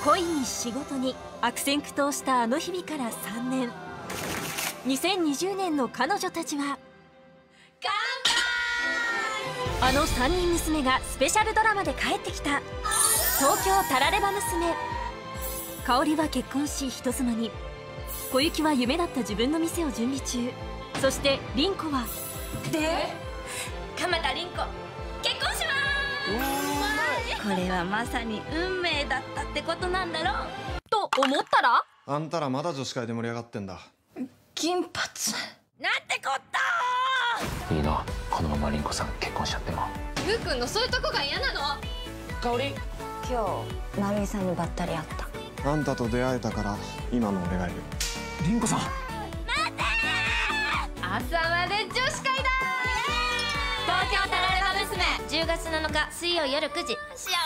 恋に仕事に悪戦苦闘したあの日々から3年。2020年の彼女たちはあの3人娘がスペシャルドラマで帰ってきた。東京タラレバ娘。香織は結婚し人妻に。小雪は夢だった自分の店を準備中。そして凛子は鎌田凛子結婚します。これはまさに運命だったってことなんだろうと思ったら、 あんたらまだ女子会で盛り上がってんだ。 金髪なんてこったいいな、このまま凛子さん結婚しちゃっても。 ゆうくんのそういうとこが嫌なの。 香織、 今日成美さんにばったり会った。 あんたと出会えたから今の俺がいる。 凛子さん、 朝まで女子会だ。 東京タラレバ娘10月7日水曜夜9時。幸